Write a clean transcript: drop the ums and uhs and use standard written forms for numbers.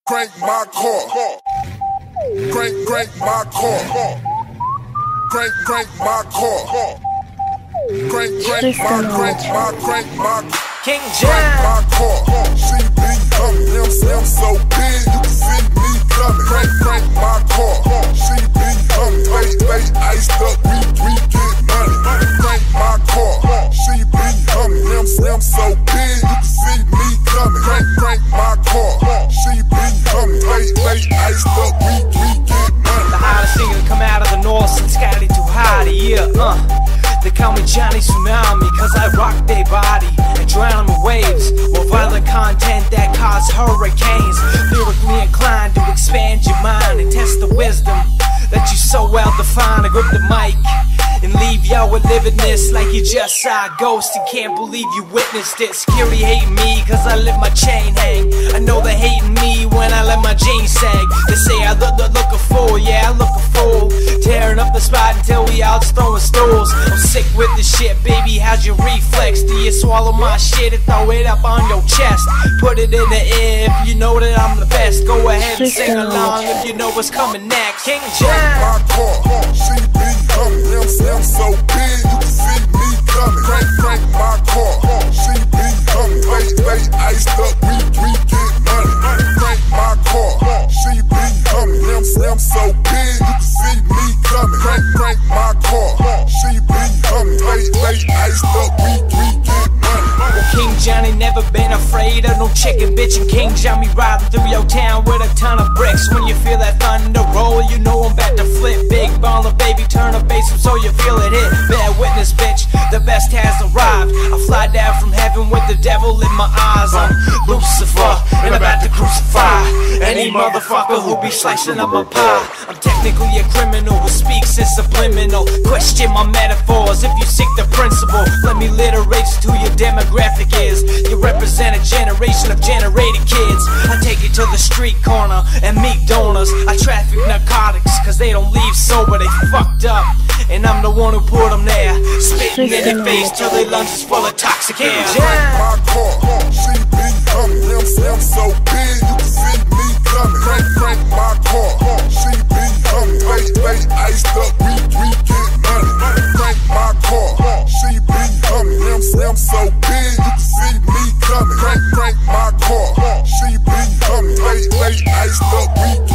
Crank my car. Crank my car. Crank my car. Crank my King Crank my car. CB coming, him so big you can see me coming. Crank my car. CB coming, they iced up, we get money. Crank my car. CB coming, him so big you can see me coming. Crank my car. CB coming, they iced up, we get money. The hottest singer to come out of the north since Scotty too hot a year. They call me Johnny Tsunami, cause I rock their body and drown them in waves. More violent content that cause hurricanes. Lyrically inclined to expand your mind and test the wisdom that you so well define. I grip the mic and leave y'all with lividness like you just saw a ghost and can't believe you witnessed it. Security hating me cause I let my chain hang. I know they hating me when I let my jeans sag. They say I look a fool, yeah I look a fool. Tearing up the spot until we out throwing stools. I'm sick with this shit, baby, how's your reflex? Do you swallow my shit and throw it up on your chest? Put it in the air if you know that I'm the best. Go ahead and sing along if you know what's coming next. King John. CB coming, him so big you can see me coming. Crank my car. CB coming, they iced up, we get money. Crank my car. CB coming, him so big you can see me coming. Crank my car. CB coming, they iced up, we get money. Well, King Johnny never been afraid of no chicken bitch, and King Johnny riding through your town with a ton of bricks. When you feel that thunder roll, you know I'm about to flip. Big baller, baby, turn the bass up so you feel it hit. Bear witness, bitch, the best has arrived. I fly down from heaven with the devil in my eyes. I'm Lucifer and about to crucify any motherfucker who be slicing up my pie. I'm technically a criminal who speaks in subliminal. Question my metaphors if you seek the principle. Let me literate to your demographic is. You represent a generation of generated kids. I take it to the street corner and meet donors. I traffic narcotics cause they don't leave sober, they fucked up. And I'm the one who put them there, spitting in their face till their lungs is full of toxic air. My car, CB coming, him so big you can see me coming. Crank my car, CB coming, they iced up, we get money. Crank my car, CB coming, him so big you can see me coming. Crank my car, CB coming, they iced up, we